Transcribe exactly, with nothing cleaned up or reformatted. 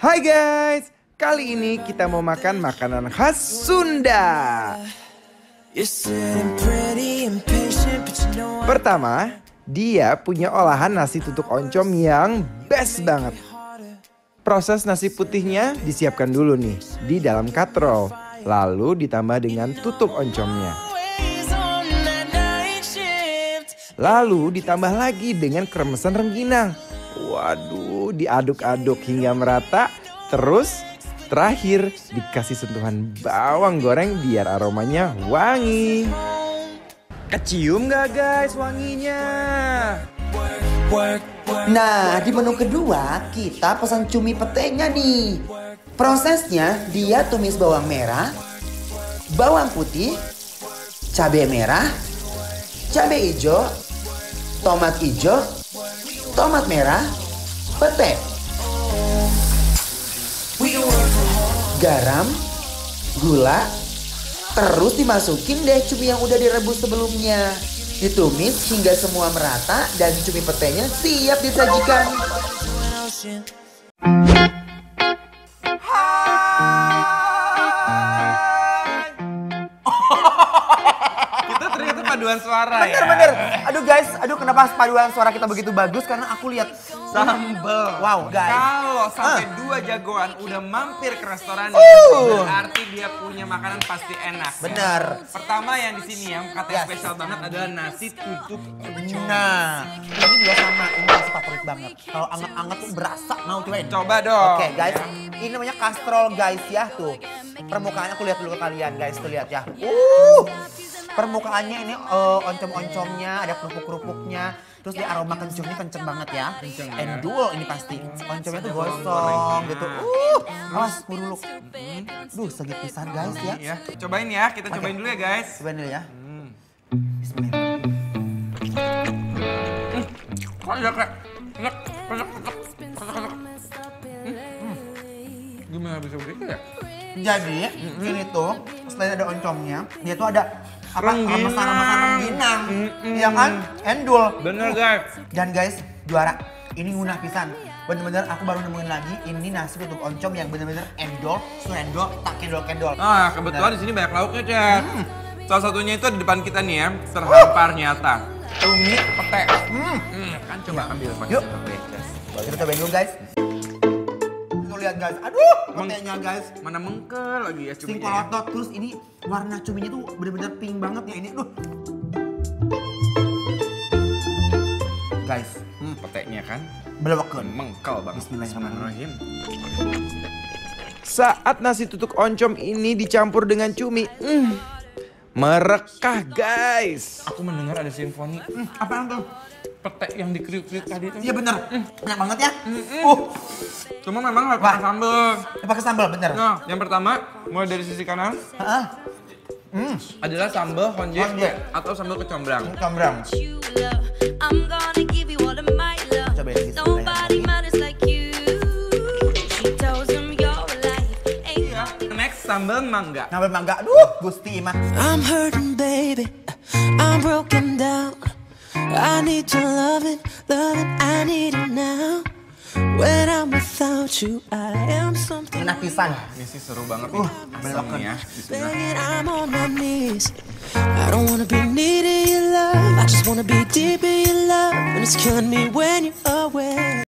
Hai guys, kali ini kita mau makan makanan khas Sunda. Pertama, dia punya olahan nasi tutuk oncom yang best banget. Proses nasi putihnya disiapkan dulu nih di dalam katrol, lalu ditambah dengan tutuk oncomnya. Lalu ditambah lagi dengan kremesan rengginang. Waduh, diaduk-aduk hingga merata. Terus terakhir dikasih sentuhan bawang goreng biar aromanya wangi. Kecium gak guys wanginya? Nah, di menu kedua kita pesan cumi petenya nih. Prosesnya dia tumis bawang merah, bawang putih, cabai merah, cabai hijau, tomat hijau, tomat merah, pete, garam, gula, terus dimasukin deh cumi yang udah direbus sebelumnya. Ditumis hingga semua merata dan cumi petenya siap disajikan. Kita ternyata paduan suara ya. Bener-bener. Aduh guys, aduh kenapa paduan suara kita begitu bagus? Karena aku lihat sambel. Wow guys. Kalau sampai Ah. dua jagoan udah mampir ke restoran Uh. ini, berarti dia punya makanan pasti enak. Bener. Pertama yang di sini yang katanya Yes. spesial banget adalah nasi tutuk oncom. Nah, ini juga sama. Ini nasi favorit banget. Kalau anget-anget tuh berasa. Mau cobain? Coba dong. Oke guys, ini namanya kastrol guys ya tuh. Permukaannya aku lihat dulu ke kalian guys, tuh lihat ya. Uh, permukaannya ini uh, oncom-oncomnya, ada kerupuk-kerupuknya. Terus dia aroma kencungnya kenceng banget ya. Kenceng ya. Endul ini pasti. Oncomnya tuh gosong gitu. Uh, awas buruluk. Duh, segit pisan guys ya. Ya, cobain ya, kita Oke. cobain dulu ya guys. Cobain dulu ya. Hmm. Bismillahirrahmanirrahim. Kok ada kayak enak, enak, enak, enak. Gimana bisa begitu ya? Jadi ini tuh selain ada oncomnya, dia tuh ada apa Rengginang. remesan-remesan rengginang, Mm-mm. ya kan? Endul. Bener guys. Dan guys, juara. Ini ngunah pisan. Bener-bener aku baru nemuin lagi ini nasi tutuk oncom yang bener-bener endol, endol, tak kendol-kendol. Ah, kebetulan Bener. di sini banyak lauknya, Cek. Salah satunya itu di depan kita nih ya, terhampar nyata. Cumi pete. Hmm. Hmm, kan coba ambil pakai Yuk. pete. Kita cobain dulu guys. Tuh lihat guys, aduh petenya guys. Mana mengkel lagi ya Sing cuminya. ya. polotot, terus ini warna cuminya tuh bener-bener pink banget ya ini. Duh. Guys, Hmm, petenya kan beleweken. mengkel banget. Bismillahirrahmanirrahim. Saat nasi tutuk oncom ini dicampur dengan cumi, mm, merekah guys. Aku mendengar ada simfoni. Hmm, apaan tuh? Pete yang dikriuk-kriuk tadi tuh. Iya bener, banyak banget ya. Uh, Cuma memang harus Wah. pakai sambal. ya pakai sambal bener. Nah, yang pertama mulai dari sisi kanan Heeh. Hmm, adalah sambal honje Honje. atau sambal kecombrang. cambrang. I'm gonna give you all of my love. Cobain lagi, Nobody bismillahirrahmanirrahim. matters like you. She tells him you're alive. Ain't Ya, next sambal mangga. Ngambil mangga, aduh Gusti Imah. I'm hurting, baby. I'm broken down. I need your loving, loving. I need it now. When I'm without you, I am something. Enak pisan. Ini sih seru banget Uh, nih. bener Asam ya. Bismillah. Begging, I'm on my knees. I don't wanna be needing your love. I just wanna be deep in your love. And it's killing me when you're away.